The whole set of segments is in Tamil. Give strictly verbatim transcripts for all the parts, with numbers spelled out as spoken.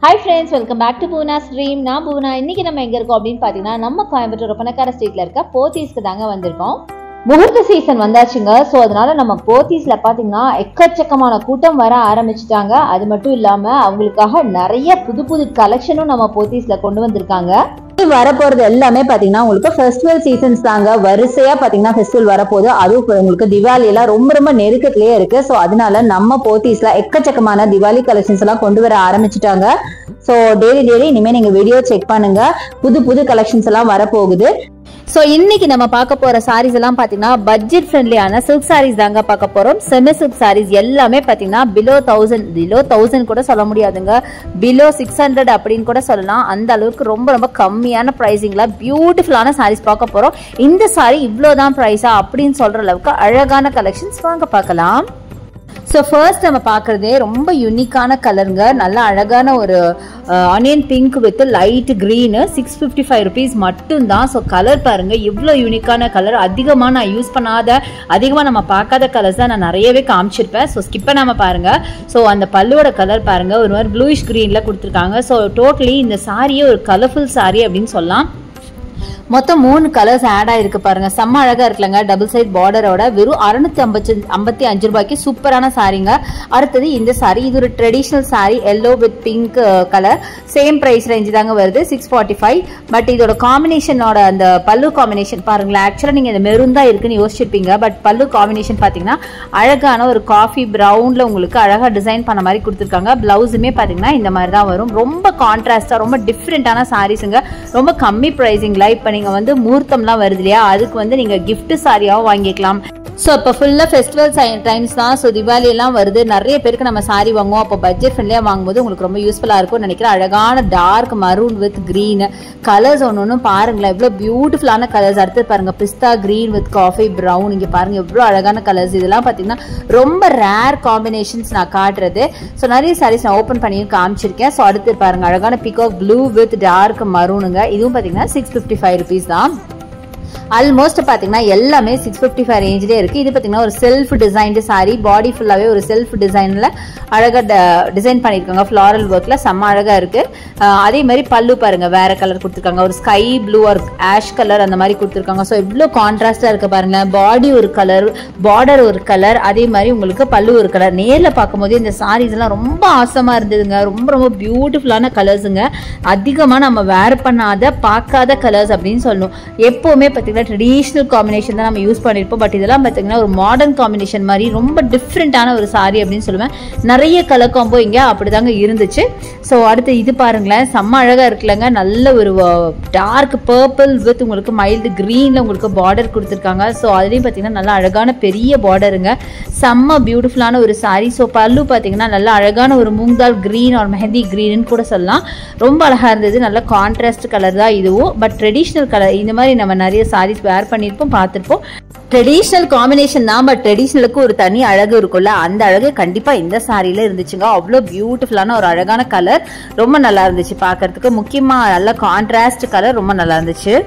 Hi friends, welcome back to Poona's Dream. நான் பூனா. இன்னைக்கு நம்ம எங்க இருக்கோம் அப்படின்னு பாத்தீங்கன்னா நம்ம கோயம்புத்தூர் பணக்கார ஸ்ட்ரீட்ல இருக்க போத்தீஸ்க்கு தாங்க வந்திருக்கோம். முகூர்த்த சீசன் வந்தாச்சுங்க. ஸோ அதனால நம்ம போத்தீஸ்ல பாத்தீங்கன்னா எக்கச்சக்கமான கூட்டம் வர ஆரம்பிச்சுட்டாங்க. அது மட்டும் இல்லாம அவங்களுக்காக நிறைய புது புது கலெக்ஷனும் நம்ம போத்தீஸ்ல கொண்டு வந்திருக்காங்க. வரப்போறது எல்லாமே பாத்தீங்கன்னா உங்களுக்கு ஃபெஸ்டிவல் சீசன்ஸ் தாங்க. வரிசையா பாத்தீங்கன்னா ஃபெஸ்டிவல் வரப்போகுது. அதுவும் உங்களுக்கு திவாலி எல்லாம் ரொம்ப ரொம்ப நெருக்கத்திலேயே இருக்கு. ஸோ அதனால நம்ம போத்தீஸ்ல எக்கச்சக்கமான திவாலி கலெக்ஷன்ஸ் எல்லாம் கொண்டு வர ஆரம்பிச்சுட்டாங்க. ஸோ டெய்லி டெய்லி இனிமே நீங்க வீடியோ செக் பண்ணுங்க. புது புது கலெக்ஷன்ஸ் எல்லாம் வரப்போகுது. ஸோ இன்னைக்கு நம்ம பார்க்க போற சாரீஸ் எல்லாம் பாத்தீங்கன்னா பட்ஜெட் ஃப்ரெண்ட்லியான சில்க் சாரீஸ் தாங்க பார்க்க போறோம். செமி சில்க் சாரீஸ் எல்லாமே பாத்தீங்கன்னா பிலோ தௌசண்ட் பிலோ தௌசண்ட் கூட சொல்ல முடியாதுங்க, பிலோ சிக்ஸ் ஹண்ட்ரட் அப்படின்னு கூட சொல்லலாம். அந்த அளவுக்கு ரொம்ப ரொம்ப கம்மியான பிரைசிங்ல பியூட்டிஃபுல்லான சாரீஸ் பார்க்க போறோம். இந்த சாரீ இவ்வளவுதான் பிரைஸா அப்படின்னு சொல்ற அளவுக்கு அழகான கலெக்ஷன்ஸ் வாங்க பார்க்கலாம். ஸோ ஃபர்ஸ்ட் நம்ம பார்க்குறதே ரொம்ப யூனிக்கான கலருங்க. நல்ல அழகான ஒரு onion pink with light green six fifty five rupees மட்டும்தான். ஸோ கலர் பாருங்கள் இவ்வளோ யூனிக்கான கலர். அதிகமாக நான் யூஸ் பண்ணாத அதிகமாக நம்ம பார்க்காத கலர்ஸ் தான் நான் நிறையவே காமிச்சிருப்பேன். ஸோ ஸ்கிப் பண்ணாமல் பாருங்கள். ஸோ அந்த பல்லுவோட கலர் பாருங்கள் ஒரு மாதிரி ப்ளூயிஷ் க்ரீனில் கொடுத்துருக்காங்க. ஸோ டோட்டலி இந்த சாரியே ஒரு கலர்ஃபுல் சாரி அப்படின்னு சொல்லலாம். மொத்தம் மூணு கலர்ஸ் ஆட் ஆயிருக்கு பாருங்க. செம்ம அழகா இருக்குல்லங்க. டபுள் சைட் பார்டரோட வெறும் அறுநூத்தி ஐம்பத்தி ஐம்பத்தி அஞ்சு ரூபாய்க்கு சூப்பரான சாரிங்க. அடுத்தது இந்த சாரி, இது ஒரு traditional sari, yellow with pink colour. Same price range தாங்க வருது, சிக்ஸ் ஃபார்ட்டி ஃபைவ். பட் இதோட காம்பினேஷனோட அந்த பல்லு காம்பினேஷன் பாருங்களேன். ஆக்சுவலா நீங்க இந்த மெரூன் தான் இருக்குன்னு யோசிச்சிருப்பீங்க. பட் பல்லு காம்பினேஷன் பாத்தீங்கன்னா அழகான ஒரு காஃபி ப்ரௌன்ல உங்களுக்கு அழகா டிசைன் பண்ண மாதிரி கொடுத்துருக்காங்க. பிளவுஸுமே பாத்தீங்கன்னா இந்த மாதிரி தான் வரும். ரொம்ப கான்ட்ராஸ்டா ரொம்ப டிஃப்ரெண்டான சாரீஸுங்க. ரொம்ப கம்மி பிரைசிங்ல. இப்ப நீங்க வந்து முகூர்த்தம்லாம் வருது இல்லையா, அதுக்கு வந்து நீங்க கிஃப்ட் சாரியாவும் வாங்கிக்கலாம். ஸோ இப்போ ஃபுல்லாக ஃபெஸ்டிவல் டைம்ஸ் தான். ஸோ திவாலி எல்லாம் வருது. நிறைய பேருக்கு நம்ம சாரி வாங்குவோம். அப்போ பட்ஜெட் ஃப்ரெண்ட்லியாக வாங்கும்போது உங்களுக்கு ரொம்ப யூஸ்ஃபுல்லாக இருக்கும்னு நினைக்கிறேன். அழகான dark maroon with green colours ஒன்று ஒன்று பாருங்களேன், எவ்வளோ பியூட்டிஃபுல்லான கலர்ஸ். அடுத்து பாருங்க pista green with coffee brown. இங்கே பாருங்க எவ்வளோ அழகான கலர்ஸ். இதெல்லாம் பார்த்தீங்கன்னா ரொம்ப ரேர் காம்பினேஷன்ஸ் நான் காட்டுறது. ஸோ நிறைய சாரீஸ் நான் ஓப்பன் பண்ணி காமிச்சிருக்கேன். ஸோ அடுத்து பாருங்க அழகான பிகாக் ப்ளூ வித் டார்க் மரூனுங்க. இதுவும் பார்த்தீங்கன்னா சிக்ஸ் ஃபிஃப்டி ஃபைவ் ருபீஸ் தான். ஆல்மோஸ்ட் பாத்தீங்கன்னா எல்லாமே சிக்ஸ் பிப்டி ஃபைவ் ரேஞ்சிலே இருக்கு. இது பாத்தீங்கன்னா ஒரு செல்ஃப் டிசைன்டு சாரி. பாடி ஃபுல்லாவே ஒரு செல்ஃப் டிசைன்ல அழகா டிசைன் பண்ணிருக்காங்க. ஃபிளாரல் ஒர்க்ல செம்ம அழகா இருக்கு. அதே மாதிரி பல்லு பாருங்க வேற கலர் கொடுத்துருக்காங்க. ஒரு ஸ்கை ப்ளூ ஒரு ஆஷ் கலர் அந்த மாதிரி கொடுத்துருக்காங்க. ஸோ இவ்வளோ கான்ட்ராஸ்டா இருக்கு பாருங்க. பாடி ஒரு கலர், பார்டர் ஒரு கலர், அதே மாதிரி உங்களுக்கு பல்லு ஒரு கலர். நேர்ல பார்க்கும்போது இந்த சாரீஸ் எல்லாம் ரொம்ப ஆசமா இருந்ததுங்க. ரொம்ப ரொம்ப பியூட்டிஃபுல்லான கலர்ஸுங்க. அதிகமா நம்ம வேர் பண்ணாத பார்க்காத கலர்ஸ் அப்படின்னு சொல்லணும். எப்பவுமே பார்த்தீங்கன்னா ட்ரெடிஷனல் காம்பினேஷன் தான் நம்ம யூஸ் பண்ணிருப்போம். பட் இதெல்லாம் பார்த்தீங்கன்னா ஒரு மாடர்ன் காம்பினேஷன் மாதிரி ரொம்ப டிஃப்ரெண்டான ஒரு சாரி அப்படின்னு சொல்லுவேன். நிறைய கலர் காம்போ இங்கே அப்படிதாங்க இருந்துச்சு. ஸோ அடுத்து இது பாருங்களேன், செம்ம அழகா இருக்குல்லங்க. நல்ல ஒரு டார்க் பர்பிள் வித் உங்களுக்கு மைல்டு கிரீன்ல உங்களுக்கு பார்டர் கொடுத்துருக்காங்க. ஸோ அதுலேயும் பார்த்தீங்கன்னா நல்லா அழகான பெரிய பார்டருங்க. செம்ம பியூட்டிஃபுல்லான ஒரு சாரி. ஸோ பல்லு பார்த்தீங்கன்னா நல்லா அழகான ஒரு மூங்தால் கிரீன் ஒரு மெஹந்தி கிரீன்னு கூட சொல்லலாம். ரொம்ப அழகா இருந்தது. நல்ல கான்ட்ராஸ்ட் கலர் தான் இதுவும். பட் ட்ரெடிஷனல் கலர் இந்த மாதிரி நம்ம நிறைய சாரீஸ் வேர் பண்ணிருப்போம், பார்த்திருப்போம். ட்ரெடிஷனல் காம்பினேஷன் தான். பட் ட்ரெடிஷனலுக்கு ஒரு தனி அழகு இருக்கும்ல, அந்த அழகு கண்டிப்பா இந்த சாரியில இருந்துச்சுங்க. அவ்வளோ பியூட்டிஃபுல்லான ஒரு அழகான கலர். ரொம்ப நல்லா இருந்துச்சு பார்க்கறதுக்கு. முக்கியமா நல்ல கான்ட்ராஸ்ட் கலர் ரொம்ப நல்லா இருந்துச்சு.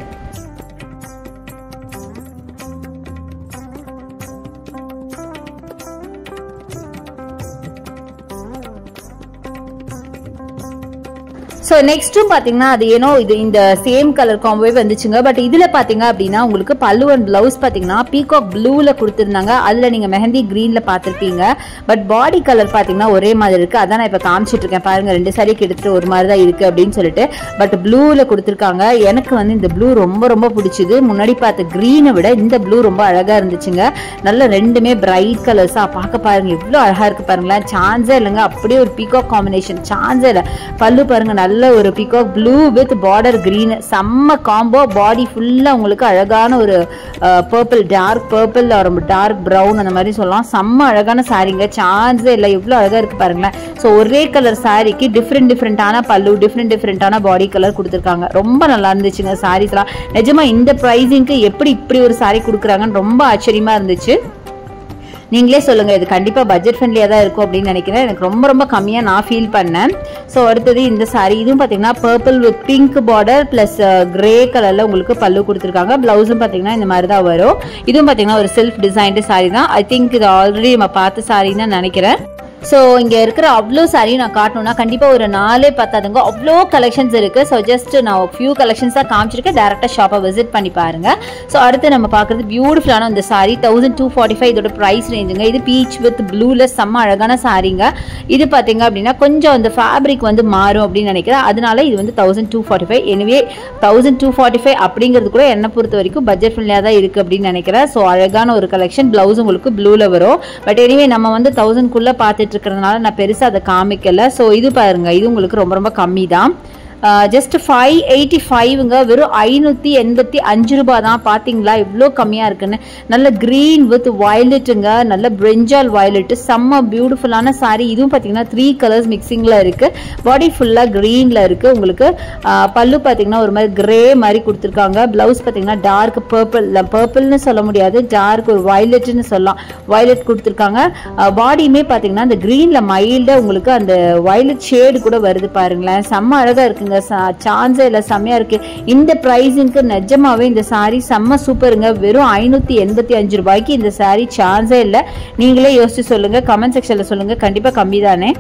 ஸோ நெக்ஸ்ட்டும் பார்த்தீங்கன்னா அது ஏனோ இது இந்த சேம் கலர் காம்போவே வந்துச்சுங்க. பட் இதில் பார்த்தீங்க அப்படின்னா உங்களுக்கு பல்லு அண்ட் பிளவுஸ் பார்த்தீங்கன்னா பீகாக் ப்ளூவில் கொடுத்துருந்தாங்க. அதில் நீங்கள் மெஹந்தி க்ரீனில் பார்த்துருப்பீங்க. பட் பாடி கலர் பார்த்தீங்கன்னா ஒரே மாதிரி இருக்குது. அதான் நான் இப்போ காமிச்சிட்டு இருக்கேன் பாருங்கள். ரெண்டு சாரிக்கு எடுத்துட்டு ஒரு மாதிரி தான் இருக்குது அப்படின்னு சொல்லிட்டு. பட் ப்ளூவில் கொடுத்துருக்காங்க. எனக்கு வந்து இந்த ப்ளூ ரொம்ப ரொம்ப பிடிச்சிது. முன்னாடி பார்த்த க்ரீனை விட இந்த ப்ளூ ரொம்ப அழகாக இருந்துச்சுங்க. நல்ல ரெண்டுமே பிரைட் கலர்ஸாக பார்க்க பாருங்கள் எவ்வளோ அழகாக இருக்குது பாருங்களேன். சான்ஸே இல்லைங்க. அப்படியே ஒரு பீகாக் காம்பினேஷன், சான்ஸே இல்லை. பல்லு பாருங்கள் நல்ல ஒரு peacock blue with border green. செம்ம காம்போ. பாடி ஃபுல்லா உங்களுக்கு அழகான ஒரு பர்பிள், டார்க் பர்பிள் ஒரு டார்க் ப்ரௌன் அந்த மாதிரி சொல்லலாம். செம்ம அழகான சாரீங்க. சான்ஸே இல்லை எவ்வளோ அழகா இருக்கு பாருங்களேன். ஸோ ஒரே கலர் சாரிக்கு டிஃப்ரெண்ட் டிஃப்ரெண்டான பல்லு, டிஃப்ரெண்ட் டிஃப்ரெண்டான பாடி கலர் கொடுத்துருக்காங்க. ரொம்ப நல்லா இருந்துச்சுங்க சாரீஸ்லாம். நிஜமா இந்த ப்ரைஸிங்க்கு எப்படி இப்படி ஒரு சாரி கொடுக்குறாங்கன்னு ரொம்ப ஆச்சரியமா இருந்துச்சு. நீங்களே சொல்லுங்க, இது கண்டிப்பா பட்ஜெட் ஃப்ரெண்ட்லியா தான் இருக்கும் அப்படின்னு நினைக்கிறேன். எனக்கு ரொம்ப ரொம்ப கம்மியா நான் ஃபீல் பண்ணேன். ஸோ அடுத்தது இந்த சாரி, இதுவும் பாத்தீங்கன்னா purple with pink border plus grey கலர்ல உங்களுக்கு பல்லு கொடுத்துருக்காங்க. பிளவுஸும் பாத்தீங்கன்னா இந்த மாதிரி தான் வரும். இதுவும் பாத்தீங்கன்னா ஒரு செல்ஃப் டிசைன்டு சாரி தான். ஐ திங்க் இது ஆல்ரெடி நம்ம பார்த்த சாரின்னு நினைக்கிறேன். ஸோ இங்கே இருக்கிற அவ்வளோ சாரி நான் காட்டணும்னா கண்டிப்பாக ஒரு நாலே பத்தாதுங்க, அவ்வளோ கலெக்ஷன்ஸ் இருக்குது. ஸோ ஜஸ்ட் நான் ஃபியூ கலெக்ஷன்ஸ் தான் காமிச்சிருக்கேன், டேரெக்டாக ஷாப்பை விசிட் பண்ணி பாருங்கள். ஸோ அடுத்து நம்ம பார்க்குறது பியூட்டிஃபுல்லான இந்த sari thousand two forty five இதோட ப்ரைஸ் ரேஞ்சுங்க. இது பீச் வித் ப்ளூவில் செம்ம அழகான சாரிங்க. இது பார்த்தீங்க அப்படின்னா கொஞ்சம் அந்த ஃபேப்ரிக் வந்து மாறும் அப்படின்னு நினைக்கிறேன், அதனால இது வந்து தௌசண்ட் டூ ஃபார்ட்டி ஃபைவ் எனவே தௌசண்ட் டூ ஃபார்ட்டி ஃபைவ் அப்படிங்கிறது கூட என்னை பொறுத்த வரைக்கும் பட்ஜெட் ஃப்ரெண்ட்லியாக தான் இருக்குது அப்படின்னு நினைக்கிறேன். ஸோ அழகான ஒரு கலெக்ஷன், ப்ளவுஸ் உங்களுக்கு ப்ளூவில் வரும். பட் எனிவே நம்ம வந்து தௌசண்ட்குள்ளே பார்த்துட்டு இருக்கிறதுனால நான் பெருசாக அதை காமிக்கல. ஸோ இது பாருங்க, இது உங்களுக்கு ரொம்ப ரொம்ப கம்மி தான். ஜஸ்ட் ஃபைவ் எயிட்டி ஃபைவ்ங்க, வெறும் ஐநூற்றி எண்பத்தி அஞ்சு ரூபாய் தான். பார்த்தீங்களா இவ்வளோ கம்மியாக இருக்குன்னு. நல்ல க்ரீன் வித் வயலட்டுங்க, நல்ல பிரிஞ்சால் வயலட்டு, செம்ம பியூட்டிஃபுல்லான சாரி. இதுவும் பார்த்தீங்கன்னா த்ரீ கலர்ஸ் மிக்சிங்கில் இருக்குது. பாடி ஃபுல்லாக க்ரீனில் இருக்குது. உங்களுக்கு பல்லு பார்த்தீங்கன்னா ஒரு மாதிரி கிரே மாதிரி கொடுத்துருக்காங்க. ப்ளவுஸ் பார்த்தீங்கன்னா டார்க் பர்பிள், பர்பிள்னு சொல்ல முடியாது, டார்க் ஒரு வயலட்டுன்னு சொல்லலாம், வயலட் கொடுத்துருக்காங்க. பாடியுமே பார்த்தீங்கன்னா அந்த க்ரீனில் மைல்டாக உங்களுக்கு அந்த வயலட் ஷேடு கூட வருது பாருங்களேன், செம்ம அழகாக இருக்குங்க. சான்ஸே இல்லை, செம்மையா இருக்கு. இந்த பிரைஸிங்க்கு நிஜமாவே இந்த சாரி செம்ம சூப்பருங்க. வெறும் ஐநூத்தி எண்பத்தி அஞ்சு ரூபாய்க்கு இந்த சாரி சான்ஸே இல்லை. நீங்களே யோசிச்சு சொல்லுங்க, கமெண்ட் செக்ஷன்ல சொல்லுங்க, கண்டிப்பா கம்மி தானே.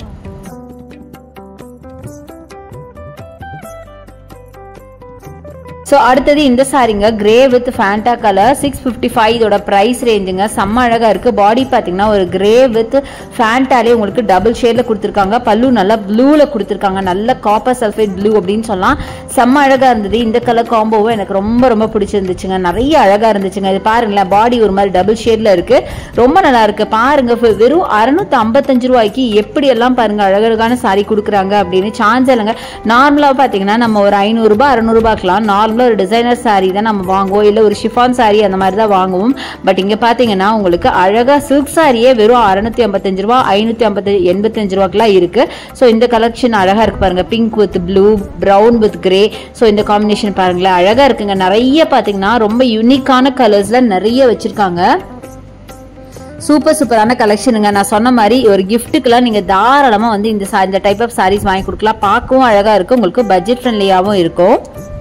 ஸோ அடுத்தது இந்த சாரிங்க, grey with Fanta colour, six fifty five இதோட ப்ரைஸ் ரேஞ்சுங்க. செம்ம அழகாக இருக்குது. பாடி பார்த்தீங்கன்னா ஒரு கிரே வித் ஃபேண்டாலே உங்களுக்கு டபுள் ஷேடில் கொடுத்துருக்காங்க. பல்லு நல்லா ப்ளூவில் கொடுத்துருக்காங்க, நல்ல காப்பர் சல்ஃபேட் ப்ளூ அப்படின்னு சொல்லலாம். செம்ம அழகாக இருந்தது. இந்த கலர் காம்போவும் எனக்கு ரொம்ப ரொம்ப பிடிச்சிருந்துச்சுங்க, நிறைய அழகாக இருந்துச்சுங்க. இது பாருங்களேன், பாடி ஒரு மாதிரி டபுள் ஷேடில் இருக்குது, ரொம்ப நல்லா இருக்குது. பாருங்க, வெறும் அறுநூத்தி ஐம்பத்தஞ்சு ரூபாய்க்கு எப்படியெல்லாம் பாருங்க அழகழகான சாரி கொடுக்குறாங்க அப்படின்னு சான்ஸ் இல்லைங்க. நார்மலாக பார்த்தீங்கன்னா நம்ம ஒரு ஐநூறுரூபா அறுநூறுபாக்கலாம் நார்மலாக ஒரு டிசைனர் சாரி தான் நம்ம வாங்குவோம், இல்லை ஒரு ஷிஃபான் சாரி அந்த மாதிரி தான் வாங்குவோம். பட் இங்கே பார்த்தீங்கன்னா உங்களுக்கு அழகாக சில்க் சாரியே வெறும் அறுநூத்தி ஐம்பத்தஞ்சு ரூபா ஐநூற்றி ஐம்பத்தி எண்பத்தஞ்சு ரூபாய்க்குலாம் இருக்கு. ஸோ இந்த கலெக்ஷன் அழகாக இருக்கு பாருங்க, pink with blue, brown with grey. So இந்த காம்பினேஷன் பாருங்களேன், அழகாக இருக்குங்க. நிறைய பார்த்தீங்கன்னா ரொம்ப யூனிக்கான கலர்ஸ்ல நிறைய வச்சிருக்காங்க. சூப்பர் சூப்பரான கலெக்ஷனுங்க. நான் சொன்ன மாதிரி ஒரு கிஃப்ட்டுக்கெல்லாம் நீங்கள் தாராளமாக வந்து இந்த இந்த டைப் ஆஃப் சாரீஸ் வாங்கி கொடுக்கலாம். பார்க்கவும் அழகாக இருக்கும், உங்களுக்கு பட்ஜெட் ஃப்ரெண்ட்லியாகவும் இருக்கும்.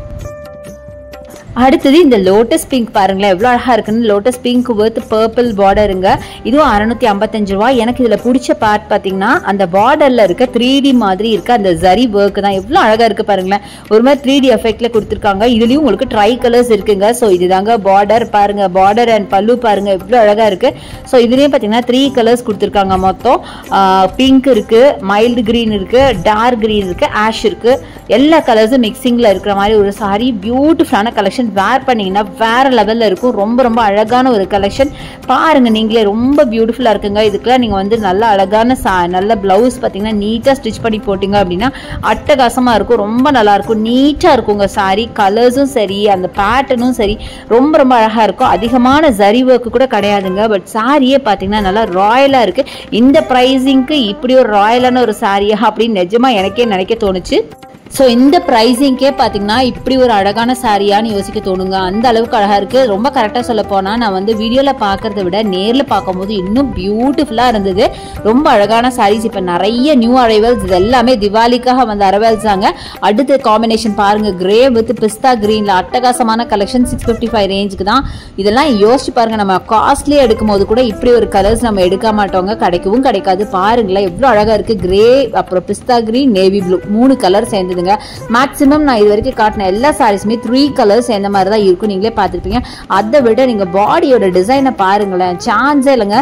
அடுத்தது இந்த லோட்டஸ் பிங்க் பாருங்களேன், எவ்வளோ அழகாக இருக்குன்னு. லோட்டஸ் பிங்க் வித் பர்பிள் பார்டருங்க. இதுவும் அறுநூத்தி ஐம்பத்தஞ்சு ரூபா. எனக்கு இதில் பிடிச்ச பார்ட் பார்த்தீங்கன்னா அந்த பார்டரில் இருக்க த்ரீ டி மாதிரி இருக்க அந்த ஜரி ஒர்க் தான், எவ்வளோ அழகாக இருக்குது பாருங்களேன். ஒரு மாதிரி த்ரீ டி எஃபெக்டில் கொடுத்துருக்காங்க. இதுலேயும் உங்களுக்கு ட்ரை கலர்ஸ் இருக்குங்க. ஸோ இதுதாங்க பார்டர் பாருங்க, பார்டர் அண்ட் பல்லு பாருங்க எவ்வளோ அழகாக இருக்குது. ஸோ இதுலேயும் பார்த்தீங்கன்னா த்ரீ கலர்ஸ் கொடுத்துருக்காங்க. மொத்தம் பிங்க் இருக்குது, மைல்டு க்ரீன் இருக்குது, டார்க் க்ரீன் இருக்குது, ஆஷ் இருக்குது. எல்லா கலர்ஸும் மிக்சிங்கில் இருக்கிற மாதிரி ஒரு சாரி, பியூட்டிஃபுல்லான கலெக்ஷன். வேர் பண்ணீங்கன்னா வேற லெவல்ல இருக்கும். ரொம்ப ரொம்ப அழகான ஒரு கலெக்ஷன் பாருங்க, நீங்களே ரொம்ப பியூட்டிஃபுல்லா இருக்குங்க. இதுக்கெல்லாம் நீங்க வந்து நல்ல அழகான நல்ல பிளவுஸ் பார்த்தீங்கன்னா நீட்டா ஸ்டிச் பண்ணி போட்டீங்க அப்படின்னா அட்டகாசமா இருக்கும், ரொம்ப நல்லா இருக்கும், நீட்டா இருக்குங்க. சாரி கலர்ஸும் சரி, அந்த பேட்டர்னும் சரி, ரொம்ப ரொம்ப அழகா இருக்கும். அதிகமான ஜரி ஒர்க் கூட கிடையாதுங்க. பட் சாரியே பார்த்தீங்கன்னா நல்லா ராயலா இருக்கு. இந்த பிரைசிங்க்கு இப்படி ஒரு ராயலான ஒரு சாரியா அப்படின்னு நிஜமா எனக்கே நினைக்க தோணுச்சு. ஸோ இந்த ப்ரைஸிங்கே பார்த்தீங்கன்னா இப்படி ஒரு அழகான சாரியான்னு யோசிக்க தோணுங்க, அந்த அளவுக்கு அழகாக இருக்குது. ரொம்ப கரெக்டாக சொல்ல போனால் நான் வந்து வீடியோவில் பார்க்குறத விட நேரில் பார்க்கும்போது இன்னும் பியூட்டிஃபுல்லாக இருந்தது. ரொம்ப அழகான சாரீஸ். இப்போ நிறைய நியூ அரைவல்ஸ், இது எல்லாமே திவாலிக்காக வந்து அரைவல்ஸ் தாங்க. அடுத்த காம்பினேஷன் பாருங்கள், கிரே வித் பிஸ்தா க்ரீனில் அட்டகாசமான கலெக்ஷன். சிக்ஸ் ஃபிஃப்டி ஃபைவ் ரேஞ்சுக்கு தான். இதெல்லாம் யோசிச்சு பாருங்கள், நம்ம காஸ்ட்லியாக எடுக்கும் போது கூட இப்படி ஒரு கலர்ஸ் நம்ம எடுக்க மாட்டோங்க, கிடைக்கவும் கிடைக்காது. பாருங்களேன் எவ்வளோ அழகாக இருக்குது. கிரே, அப்புறம் பிஸ்தா க்ரீன், நேவி ப்ளூ, மூணு கலர் சேர்ந்து. மேக்ஸிமம் நான் இது வரைக்கும் காட்டின எல்லா சாரீஸுமே த்ரீ கலர்ஸ் இந்த மாதிரி தான் இருக்கும், நீங்களே பார்த்துருப்பீங்க. அதை விட நீங்க பாடியோட டிசைனை பாருங்களேன், சான்ஸே இல்லைங்க.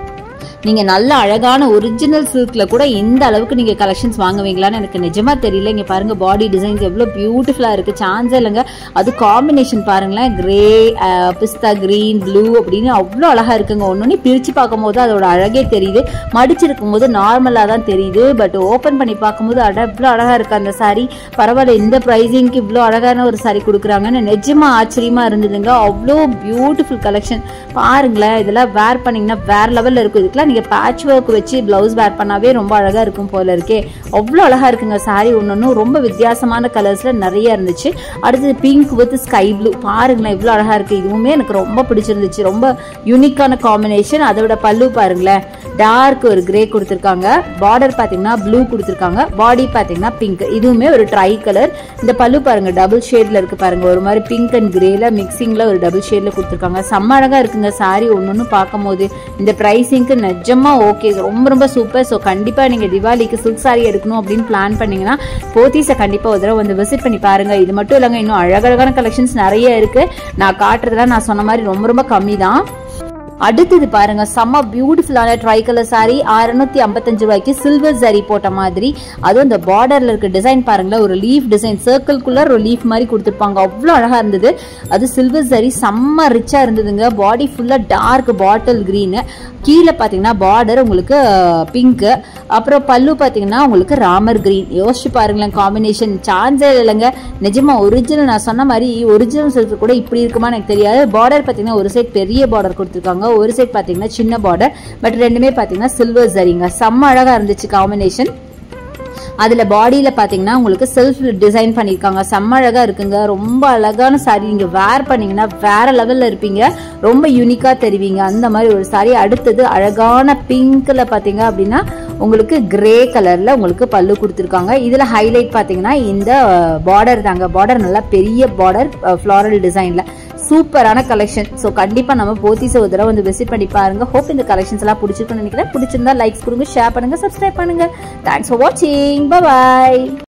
நீங்க நல்ல அழகான ஒரிஜினல் சில்க்ல கூட இந்த அளவுக்கு நீங்க கலெக்ஷன்ஸ் வாங்குவீங்களான்னு எனக்கு நிஜமா தெரியல. இங்க பாருங்க பாடி டிசைன்ஸ் எவ்வளவு பியூட்டிஃபுல்லா இருக்கு, சான்ஸே இல்லைங்க. அது காம்பினேஷன் பாருங்களேன், கிரே, பிஸ்தா கிரீன், ப்ளூ அப்படின்னு அவ்வளோ அழகா இருக்குங்க. ஒன்னொன்னு பிரிச்சு பார்க்கும் போது அதோட அழகே தெரியுது, மடிச்சிருக்கும் போது நார்மலா தான் தெரியுது. பட் ஓப்பன் பண்ணி பார்க்கும்போது அட இவ்வளோ அழகா இருக்கு அந்த சாரி. பரவாயில்ல, இந்த ப்ரைஸிங்க்கு இவ்வளோ அழகான ஒரு சாரி கொடுக்குறாங்கன்னு நிஜமா ஆச்சரியமா இருந்ததுங்க. அவ்வளோ பியூட்டிஃபுல் கலெக்ஷன் பாருங்களேன். இதெல்லாம் வேர் பண்ணீங்கன்னா வேற லெவல்ல இருக்கும். இதுக்கெல்லாம் நீங்க பேட்ச் ஒர்க் வச்சு பிளவுஸ் வேர் பண்ணாவே ரொம்ப அழகா இருக்கும் போல இருக்கே. அவ்வளோ அழகா இருக்குங்க சாரி. ஒன்னொன்னு ரொம்ப வித்தியாசமான கலர்ஸ்ல நிறைய இருந்துச்சு. அடுத்தது பிங்க் வித் ஸ்கை ப்ளூ பாருங்களேன் எவ்வளோ அழகா இருக்கு. இதுவுமே எனக்கு ரொம்ப பிடிச்சிருந்துச்சு, ரொம்ப யூனிக்கான காம்பினேஷன். அதை விட பல்லு பாருங்களேன், டார்க் ஒரு கிரே கொடுத்துருக்காங்க, பார்டர் பாத்தீங்கன்னா ப்ளூ கொடுத்துருக்காங்க, பாடி பாத்தீங்கன்னா பிங்க். இதுவுமே ஒரு ட்ரை கலர். இந்த பல்லு பாருங்க டபுள் ஷேட்ல இருக்கு பாருங்க, ஒரு மாதிரி பிங்க் அண்ட் கிரேல மிக்சிங்ல ஒரு டபுள் ஷேட்ல கொடுத்துருக்காங்க. செம்ம அழகா இருக்குங்க சாரி. ஒன்னொன்னு பார்க்கும் போது இந்த பிரைசிங்க்கு நிஜமா ஓகே, ரொம்ப ரொம்ப சூப்பர். ஸோ கண்டிப்பாக நீங்கள் திவாலிக்கு சில்க் சாரி எடுக்கணும் அப்படின்னு பிளான் பண்ணிங்கன்னா போத்தீஸை கண்டிப்பாக ஒரு தடவை வந்து விசிட் பண்ணி பாருங்கள். இது மட்டும் இல்லைங்க, இன்னும் அழகழகான கலெக்ஷன்ஸ் நிறைய இருக்குது. நான் காட்டுறதுலாம் நான் சொன்ன மாதிரி ரொம்ப ரொம்ப கம்மி தான். அடுத்தது பாருங்க, செம்ம பியூட்டிஃபுல்லான ட்ரை கலர் சாரி, அறுநூத்தி ஐம்பத்தஞ்சு ரூபாய்க்கு சில்வர் சாரி போட்ட மாதிரி. அதுவும் இந்த பார்டர்ல இருக்க டிசைன் பாருங்களேன், ஒரு லீஃப் டிசைன், சர்க்கிள்குள்ள ஒரு லீஃப் மாதிரி கொடுத்துருப்பாங்க, அவ்வளோ அழகா இருந்தது. அது சில்வர் சாரி, செம்ம ரிச்சா இருந்ததுங்க. பாடி ஃபுல்லா டார்க் பாட்டில் கிரீனு, கீழே பார்த்தீங்கன்னா பார்டர் உங்களுக்கு பிங்க்கு, அப்புறம் பல்லு பார்த்தீங்கன்னா உங்களுக்கு ராமர் கிரீன். யோசிச்சு பாருங்களேன், காம்பினேஷன் சான்ஸே இல்லைங்க. நிஜமா ஒரிஜினல், நான் சொன்ன மாதிரி ஒரிஜினல் சில்க் கூட இப்படி இருக்குமான்னு எனக்கு தெரியாது. பார்டர் பார்த்தீங்கன்னா ஒரு சைட் பெரிய பார்டர் கொடுத்துருக்காங்க, ஒரு சைட் பார்த்தீங்கன்னா சின்ன பார்டர், பட் ரெண்டுமே பார்த்தீங்கன்னா சில்வர் சரிங்க. செம்ம அழகா இருந்துச்சு காம்பினேஷன். அதுல பாடியில பாத்தீங்கன்னா உங்களுக்கு செல்ஃப் டிசைன் பண்ணிருக்காங்க, செம்ம அழகா இருக்குங்க. ரொம்ப அழகான சாரி, நீங்க வேர் பண்ணீங்கன்னா வேற லெவல்ல இருப்பீங்க, ரொம்ப யூனிக்கா தெரிவிங்க, அந்த மாதிரி ஒரு சாரி. அடுத்தது அழகான பிங்க்ல பாத்தீங்க அப்படின்னா உங்களுக்கு கிரே கலர்ல உங்களுக்கு பல்லு கொடுத்துருக்காங்க. இதுல ஹைலைட் பாத்தீங்கன்னா இந்த பார்டர் தாங்க, பார்டர் நல்லா பெரிய பார்டர் ஃபிளாரல் டிசைன்ல, சூப்பரான கலெக்ஷன். ஸோ கண்டிப்பா நம்ம போத்தீஸை ஒரு தடவை வந்து விசிட் பண்ணி பாருங்க. ஹோப் இந்த கலெக்ஷன்ஸ் எல்லாம் பிடிச்சிருக்குன்னு நினைக்கிறேன். பிடிச்சிருந்தா லைக்ஸ் கொடுங்க, ஷேர் பண்ணுங்க, சப்ஸ்கிரைப் பண்ணுங்க. தேங்க்ஸ் ஃபார் வாட்சிங், பை பாய்.